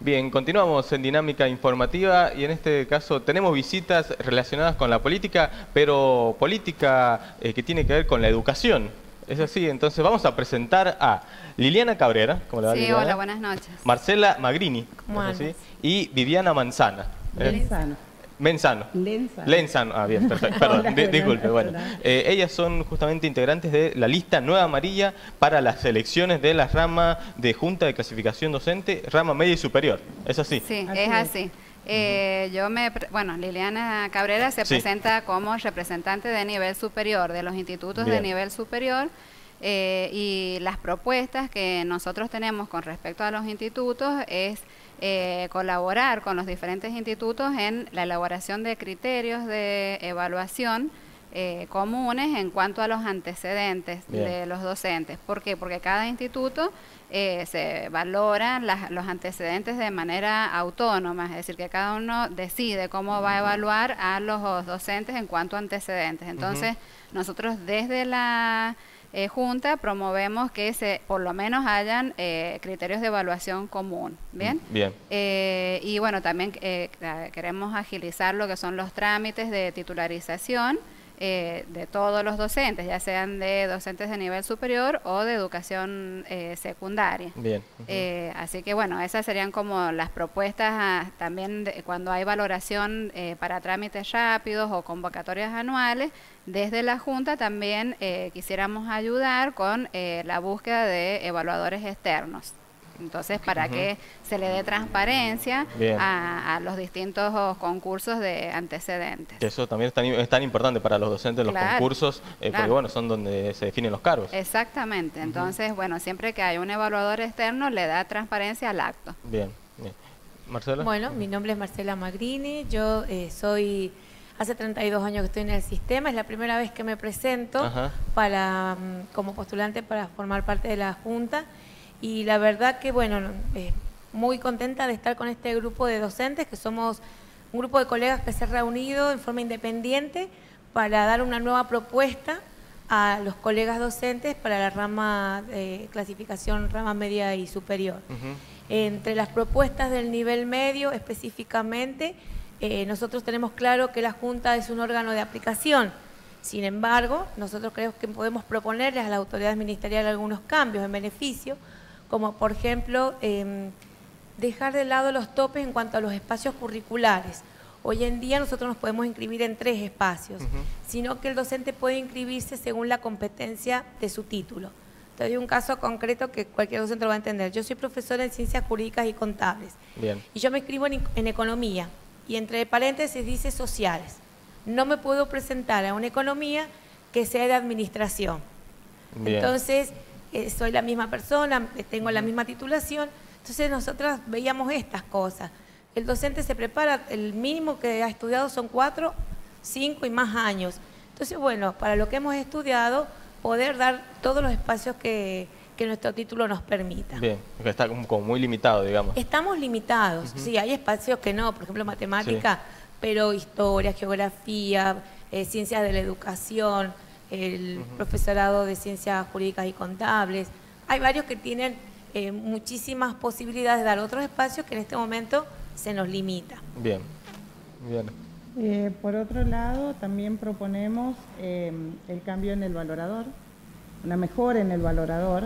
Bien, continuamos en Dinámica Informativa y en este caso tenemos visitas relacionadas con la política, pero política que tiene que ver con la educación. Es así, entonces vamos a presentar a Liliana Cabrera, ¿cómo le va, Sí, Liliana? hola, buenas noches. Marcela Magrini, ¿Cómo ¿es así? andas? Y Viviana Manzana. Lenzano. Menzano. Lenzano. Lenzano, bien, perfecto. Perdón, Hola, disculpe. Bueno, ellas son justamente integrantes de la lista Nueva Amarilla para las elecciones de la rama de Junta de Clasificación Docente, rama media y superior. ¿Es así? Sí, Así es es. así. Bueno, Liliana Cabrera se Sí. presenta como representante de nivel superior, de los institutos de Bien. nivel superior, y las propuestas que nosotros tenemos con respecto a los institutos es colaborar con los diferentes institutos en la elaboración de criterios de evaluación comunes en cuanto a los antecedentes Bien. de los docentes. ¿Por qué? Porque cada instituto se valoran los antecedentes de manera autónoma, es decir, que cada uno decide cómo va a evaluar a los docentes en cuanto a antecedentes. Entonces, nosotros desde la Junta promovemos que por lo menos hayan criterios de evaluación común. ¿Bien? Bien. Y bueno, también queremos agilizar lo que son los trámites de titularización de todos los docentes, ya sean de docentes de nivel superior o de educación secundaria. Bien. Así que bueno, esas serían como las propuestas también cuando hay valoración para trámites rápidos o convocatorias anuales. Desde la Junta también quisiéramos ayudar con la búsqueda de evaluadores externos. Entonces, para que se le dé transparencia a los distintos concursos de antecedentes. Que eso también es tan importante para los docentes, los Claro, concursos, porque claro. bueno, son donde se definen los cargos. Exactamente. Entonces, bueno, siempre que hay un evaluador externo, le da transparencia al acto. Bien, bien. Marcela. Bueno, mi nombre es Marcela Magrini, yo soy, hace 32 años que estoy en el sistema, es la primera vez que me presento Ajá. como postulante para formar parte de la Junta y la verdad que, bueno, muy contenta de estar con este grupo de docentes, que somos un grupo de colegas que se ha reunido en forma independiente para dar una nueva propuesta a los colegas docentes para la rama de clasificación, rama media y superior. Entre las propuestas del nivel medio específicamente, nosotros tenemos claro que la Junta es un órgano de aplicación. Sin embargo, nosotros creemos que podemos proponerles a la autoridad ministerial algunos cambios en beneficio, como por ejemplo, dejar de lado los topes en cuanto a los espacios curriculares. Hoy en día nosotros nos podemos inscribir en 3 espacios, sino que el docente puede inscribirse según la competencia de su título. Te doy un caso concreto que cualquier docente lo va a entender. Yo soy profesora en Ciencias Jurídicas y Contables. Bien. Y yo me inscribo en Economía y entre paréntesis dice Sociales. No me puedo presentar a una Economía que sea de Administración. Bien. Entonces, soy la misma persona, tengo la misma titulación. Entonces, nosotras veíamos estas cosas. El docente se prepara, el mínimo que ha estudiado son 4, 5 y más años. Entonces, bueno, para lo que hemos estudiado, poder dar todos los espacios que nuestro título nos permita. Bien, porque está como muy limitado, digamos. Estamos limitados, sí, hay espacios que no, por ejemplo, matemática, pero historia, geografía, ciencias de la educación, el profesorado de ciencias jurídicas y contables. Hay varios que tienen muchísimas posibilidades de dar otros espacios que en este momento se nos limita. Bien, bien. Por otro lado, también proponemos el cambio en el valorador, una mejora en el valorador,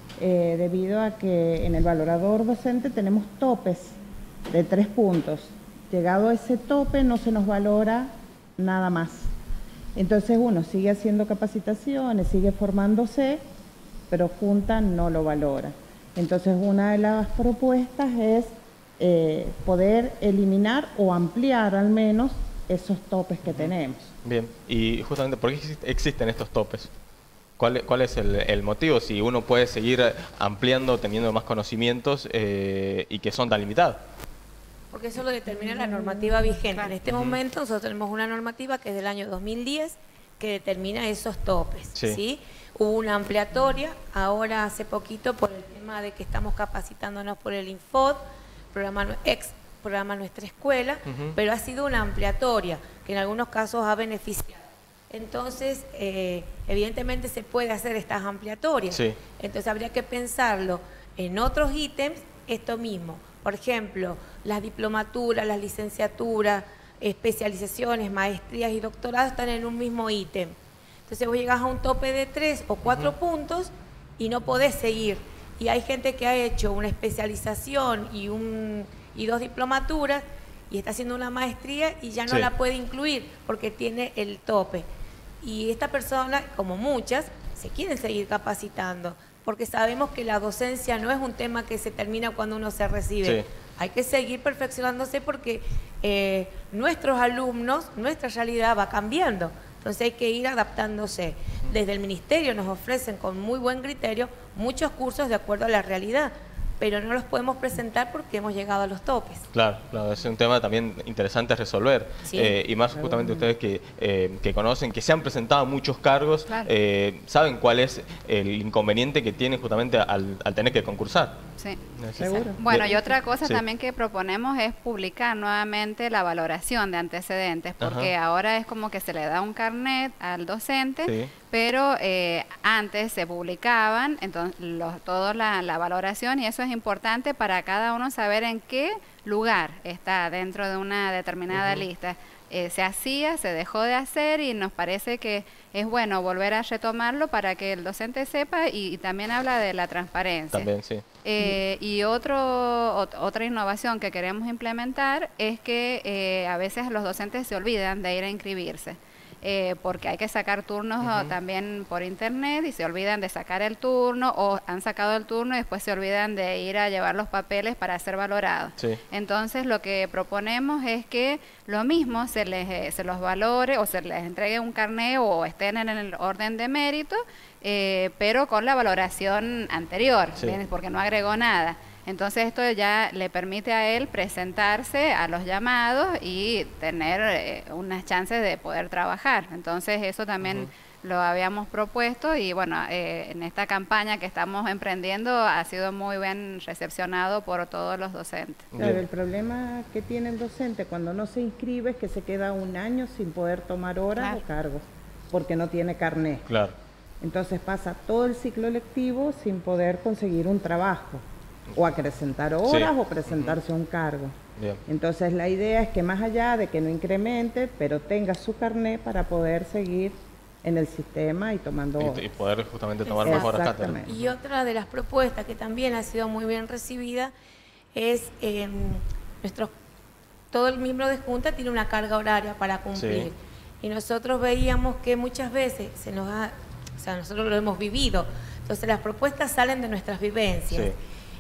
debido a que en el valorador docente tenemos topes de 3 puntos. Llegado a ese tope no se nos valora nada más. Entonces uno sigue haciendo capacitaciones, sigue formándose, pero Junta no lo valora. Entonces una de las propuestas es poder eliminar o ampliar al menos esos topes que tenemos. Bien, y justamente, ¿por qué existen estos topes? ¿Cuál es el motivo? Si uno puede seguir ampliando, teniendo más conocimientos y que son tan limitados. Porque eso lo determina la normativa vigente. En este momento nosotros tenemos una normativa que es del año 2010 que determina esos topes. ¿Sí? Hubo una ampliatoria, ahora hace poquito por el tema de que estamos capacitándonos por el Infod, programa Nuestra Escuela, pero ha sido una ampliatoria que en algunos casos ha beneficiado. Entonces, evidentemente se puede hacer estas ampliatorias. Entonces habría que pensarlo en otros ítems, esto mismo, Por ejemplo, las diplomaturas, las licenciaturas, especializaciones, maestrías y doctorados están en un mismo ítem. Entonces vos llegás a un tope de 3 o 4 puntos y no podés seguir. Y hay gente que ha hecho una especialización y 2 diplomaturas y está haciendo una maestría y ya no la puede incluir porque tiene el tope. Y esta persona, como muchas, se quieren seguir capacitando porque sabemos que la docencia no es un tema que se termina cuando uno se recibe. Hay que seguir perfeccionándose porque nuestros alumnos, nuestra realidad va cambiando. Entonces hay que ir adaptándose. Desde el ministerio nos ofrecen con muy buen criterio muchos cursos de acuerdo a la realidad, pero no los podemos presentar porque hemos llegado a los topes. Claro, es un tema también interesante a resolver. Y más justamente ustedes que conocen, que se han presentado muchos cargos, saben cuál es el inconveniente que tienen justamente al tener que concursar. Sí. Seguro. Bueno, y otra cosa también que proponemos es publicar nuevamente la valoración de antecedentes, porque ahora es como que se le da un carnet al docente, pero antes se publicaban entonces toda la valoración, y eso es importante para cada uno saber en qué lugar está dentro de una determinada lista. Se hacía, se dejó de hacer y nos parece que es bueno volver a retomarlo para que el docente sepa, y también habla de la transparencia. También, Y otra innovación que queremos implementar es que a veces los docentes se olvidan de ir a inscribirse. Porque hay que sacar turnos también por internet y se olvidan de sacar el turno, o han sacado el turno y después se olvidan de ir a llevar los papeles para ser valorados. Entonces lo que proponemos es que lo mismo se los valore o se les entregue un carnet o estén en el orden de mérito, pero con la valoración anterior, porque no agregó nada. Entonces esto ya le permite a él presentarse a los llamados y tener unas chances de poder trabajar. Entonces eso también lo habíamos propuesto, y bueno, en esta campaña que estamos emprendiendo ha sido muy bien recepcionado por todos los docentes. Claro, el problema que tiene el docente cuando no se inscribe es que se queda un año sin poder tomar horas o cargos, porque no tiene carnet. Entonces pasa todo el ciclo lectivo sin poder conseguir un trabajo, o acrecentar horas o presentarse a un cargo. Entonces la idea es que más allá de que no incremente, pero tenga su carnet para poder seguir en el sistema y tomando horas. Y poder justamente tomar mejoras cátedras. Y otra de las propuestas que también ha sido muy bien recibida es todo el miembro de junta tiene una carga horaria para cumplir. Y nosotros veíamos que muchas veces nosotros lo hemos vivido. Entonces las propuestas salen de nuestras vivencias.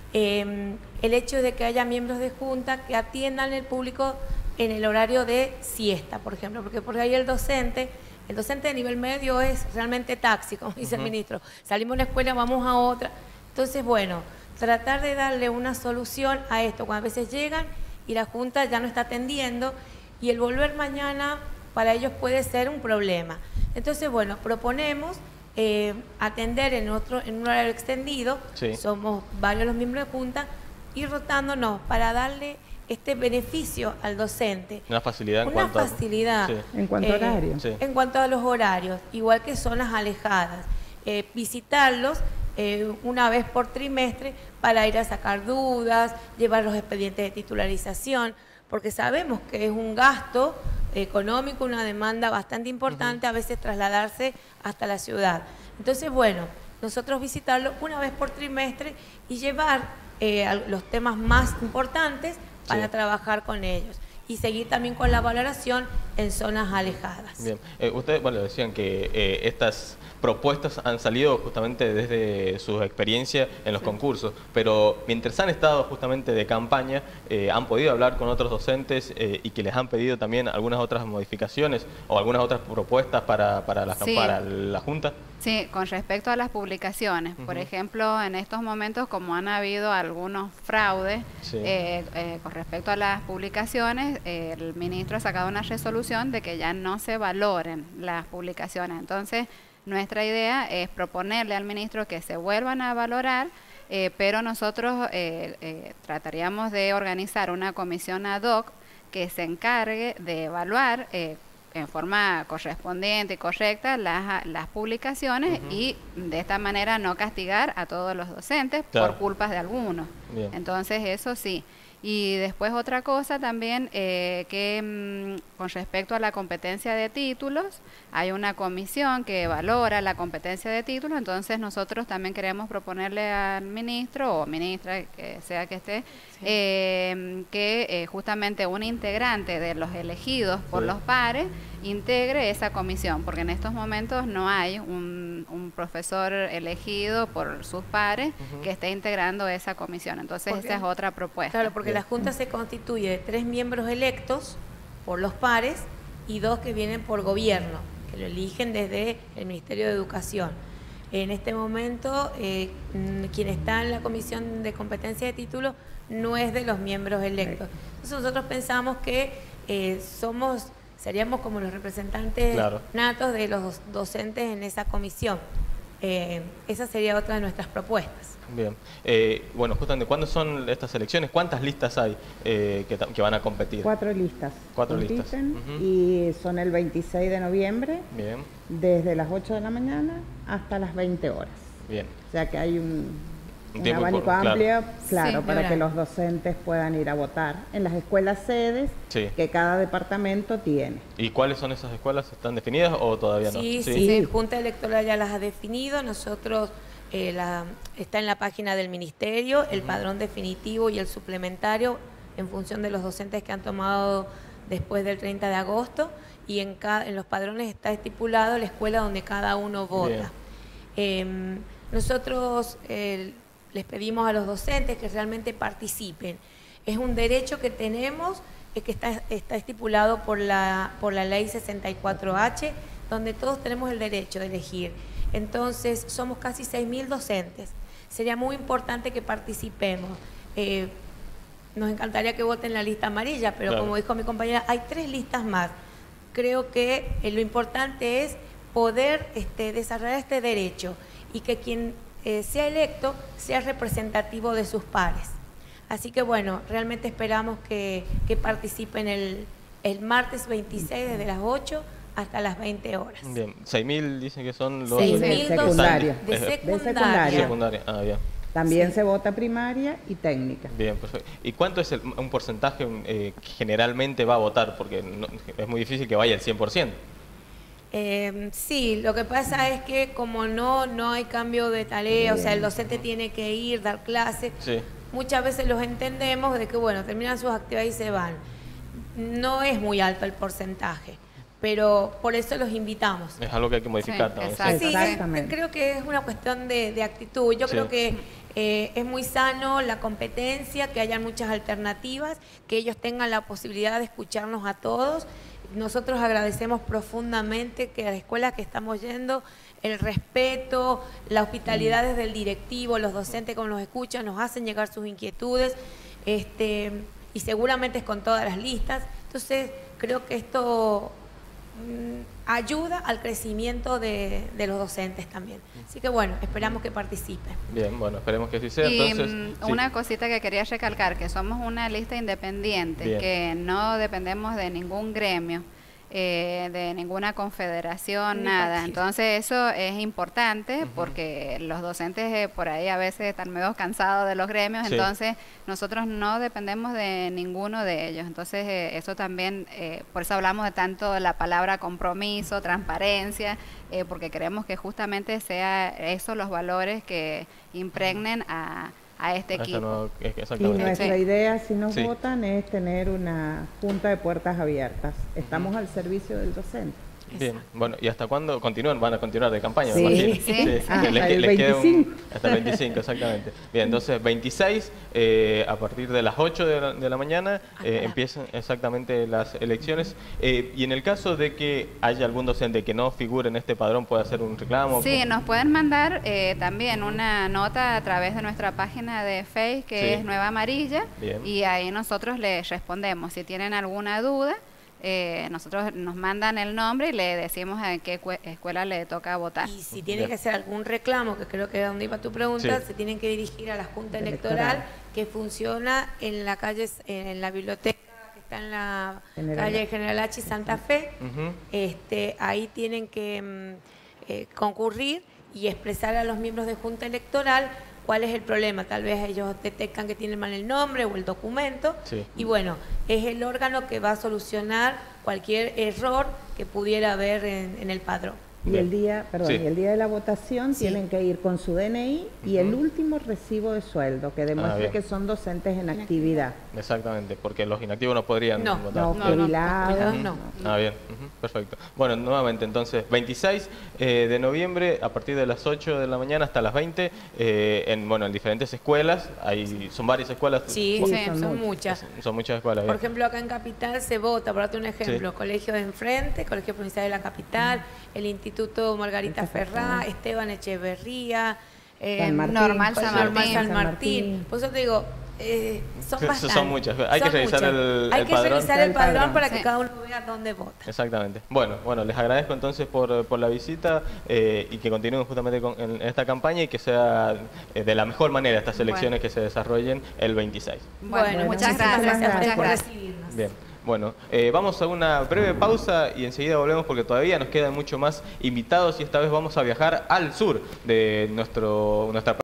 El hecho de que haya miembros de junta que atiendan el público en el horario de siesta, por ejemplo, porque por ahí el docente de nivel medio es realmente taxi, como dice el ministro. Salimos de la escuela, vamos a otra. Entonces, bueno, tratar de darle una solución a esto, cuando a veces llegan y la junta ya no está atendiendo, y el volver mañana para ellos puede ser un problema. Entonces, bueno, proponemos atender en un horario extendido, somos varios los miembros de junta, y rotándonos para darle este beneficio al docente. Una facilidad en cuanto a horarios. En cuanto a los horarios, igual que zonas alejadas. Visitarlos una vez por trimestre para ir a sacar dudas, llevar los expedientes de titularización, porque sabemos que es un gasto económico, una demanda bastante importante, a veces trasladarse hasta la ciudad. Entonces, bueno, nosotros visitarlo una vez por trimestre y llevar los temas más importantes para trabajar con ellos, y seguir también con la valoración en zonas alejadas. Bien, ustedes decían que estas propuestas han salido justamente desde su experiencia en los concursos, pero mientras han estado justamente de campaña, ¿han podido hablar con otros docentes y que les han pedido también algunas otras modificaciones o algunas otras propuestas para la Junta? Sí, con respecto a las publicaciones, por ejemplo, en estos momentos, como han habido algunos fraudes con respecto a las publicaciones, el ministro ha sacado una resolución de que ya no se valoren las publicaciones. Entonces, nuestra idea es proponerle al ministro que se vuelvan a valorar, pero nosotros trataríamos de organizar una comisión ad hoc que se encargue de evaluar en forma correspondiente y correcta las publicaciones, y de esta manera no castigar a todos los docentes por culpas de algunos. Entonces eso sí. Y después otra cosa también, con respecto a la competencia de títulos, hay una comisión que valora la competencia de títulos, entonces nosotros también queremos proponerle al ministro o ministra, que sea que esté, que justamente un integrante de los elegidos por los pares integre esa comisión, porque en estos momentos no hay un profesor elegido por sus pares que esté integrando esa comisión. Entonces esa es otra propuesta. Claro, porque la Junta se constituye de 3 miembros electos por los pares y 2 que vienen por gobierno, que lo eligen desde el Ministerio de Educación. En este momento, quien está en la Comisión de Competencia de Títulos no es de los miembros electos. Entonces nosotros pensamos que seríamos como los representantes natos de los docentes en esa comisión. Esa sería otra de nuestras propuestas. Bien. Bueno, justamente, ¿cuándo son estas elecciones? ¿Cuántas listas hay que van a competir? 4 listas. 4 listas. Y son el 26 de noviembre, bien, desde las 8 de la mañana hasta las 20 horas. Bien. O sea que hay un abanico amplio, claro, para que los docentes puedan ir a votar en las escuelas sedes que cada departamento tiene. ¿Y cuáles son esas escuelas? ¿Están definidas o todavía no? Sí, Junta Electoral ya las ha definido. Nosotros, está en la página del Ministerio, el padrón definitivo y el suplementario en función de los docentes que han tomado después del 30 de agosto, y en los padrones está estipulado la escuela donde cada uno vota. Nosotros les pedimos a los docentes que realmente participen. Es un derecho que tenemos, que está estipulado por la ley 64H, donde todos tenemos el derecho de elegir. Entonces, somos casi 6.000 docentes. Sería muy importante que participemos. Nos encantaría que voten la lista amarilla, pero como dijo mi compañera, hay 3 listas más. Creo que lo importante es poder desarrollar este derecho y que quien sea electo sea representativo de sus pares. Así que bueno, realmente esperamos que participen el martes 26 desde las 8 hasta las 20 horas. Bien, 6.000 dicen que son los 6.000 secundarios. De secundaria. Bien. También se vota primaria y técnica. Bien, perfecto. ¿Y cuánto es un porcentaje que generalmente va a votar? Porque es muy difícil que vaya el 100%. Sí, lo que pasa es que como no hay cambio de tarea, o sea, el docente tiene que ir, dar clase, muchas veces los entendemos de que, bueno, terminan sus actividades y se van. No es muy alto el porcentaje, pero por eso los invitamos. Es algo que hay que modificar también. Sí, exactamente. Creo que es una cuestión de actitud. Yo creo que es muy sano la competencia, que haya muchas alternativas, que ellos tengan la posibilidad de escucharnos a todos. Nosotros agradecemos profundamente que a la escuela que estamos yendo, el respeto, la hospitalidad desde el directivo, los docentes como nos escuchan, nos hacen llegar sus inquietudes, y seguramente es con todas las listas. Entonces, creo que esto ayuda al crecimiento de los docentes también. Así que bueno, esperamos que participen. Bien, bueno, esperemos que así sea. Y entonces, una cosita que quería recalcar, que somos una lista independiente, que no dependemos de ningún gremio, de ninguna confederación, nada. Entonces eso es importante porque los docentes por ahí a veces están medio cansados de los gremios, entonces nosotros no dependemos de ninguno de ellos. Entonces eso también, por eso hablamos de tanto la palabra compromiso, transparencia, porque queremos que justamente sea eso los valores que impregnen a este equipo. Y nuestra idea, si nos votan, es tener una junta de puertas abiertas. Estamos al servicio del docente. Bien, bueno, ¿y hasta cuándo continúan? Van a continuar de campaña, me imagino. Hasta el 25. Hasta el 25, exactamente. Bien, entonces 26, a partir de las 8 de la mañana, empiezan exactamente las elecciones. Y en el caso de que haya algún docente que no figure en este padrón, ¿puede hacer un reclamo? Sí, nos pueden mandar también una nota a través de nuestra página de Facebook, que es Nueva Amarilla, y ahí nosotros les respondemos. Si tienen alguna duda, nosotros nos mandan el nombre y le decimos a qué escuela le toca votar. Y si tiene que hacer algún reclamo, que creo que es donde iba tu pregunta, se tienen que dirigir a la Junta Electoral, que funciona en la calle, en la biblioteca que está en la calle General H y Santa Fe. Ahí tienen que concurrir y expresar a los miembros de Junta Electoral cuál es el problema. Tal vez ellos detectan que tienen mal el nombre o el documento, Sí. y bueno, es el órgano que va a solucionar cualquier error que pudiera haber en el padrón. Y Bien. el día, perdón, Sí. y el día de la votación Sí. tienen que ir con su DNI y el último recibo de sueldo que demuestre bien. que son docentes en actividad. Exactamente, porque los inactivos no podrían No, votar. No, No, jubilados. no. Ah, bien, perfecto. Bueno, nuevamente entonces, 26 de noviembre, a partir de las 8 de la mañana hasta las 20, en diferentes escuelas, son varias escuelas. Sí, Sí, sí, son son muchas. muchas. Son muchas escuelas. Por bien. ejemplo, acá en Capital se vota, por darte un ejemplo, Sí. Colegio de Enfrente, Colegio Provincial de la Capital, el Instituto Margarita Ferrá, Esteban Echeverría, San Martín. Normal Colegio San Normal Martín. San San Martín. Martín. Por eso te digo, son bastantes. Son muchas. Hay que revisar el Hay que padrón. revisar el padrón para que Sí. cada uno vea dónde vota. Exactamente. Bueno, les agradezco entonces por la visita y que continúen justamente en esta campaña y que sea de la mejor manera estas elecciones que se desarrollen el 26. Bueno, muchas muchísimas gracias. gracias Muchas por gracias. recibirnos. Bien. Bueno, vamos a una breve pausa y enseguida volvemos porque todavía nos quedan mucho más invitados y esta vez vamos a viajar al sur de nuestra